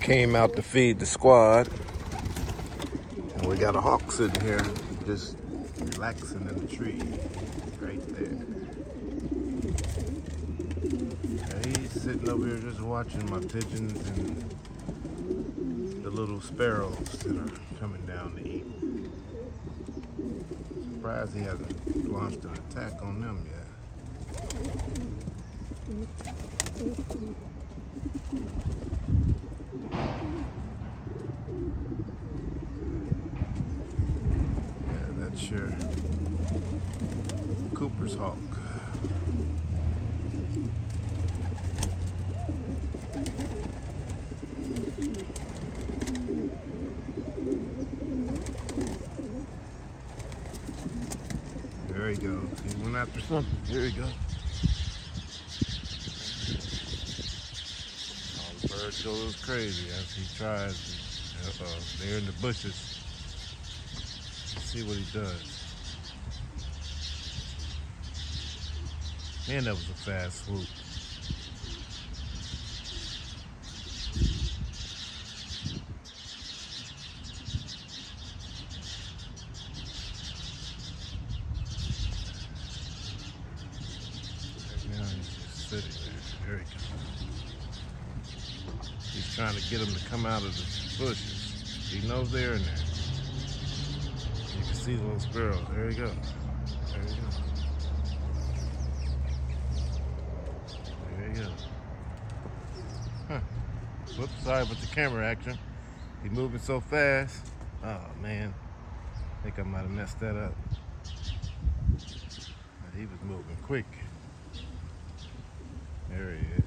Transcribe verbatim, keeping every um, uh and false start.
came out to feed the squad. And we got a hawk sitting here, just relaxing in the tree, right there. And he's sitting over here just watching my pigeons and the little sparrows that are coming down to eat. Surprised he hasn't launched an attack on them yet. Yeah, that's your Cooper's hawk. There he goes. He went after something. Here he goes. Oh, the bird goes crazy as he tries. Uh-oh, they're in the bushes. Let's see what he does. Man, that was a fast swoop. Sitting there. There he goes. He's trying to get him to come out of the bushes. He knows they're in there. You can see the little sparrow. There he goes. There he goes. There he goes. Huh. Whoops, sorry about the camera action. He's moving so fast. Oh man. I think I might have messed that up. He was moving quick. There he is.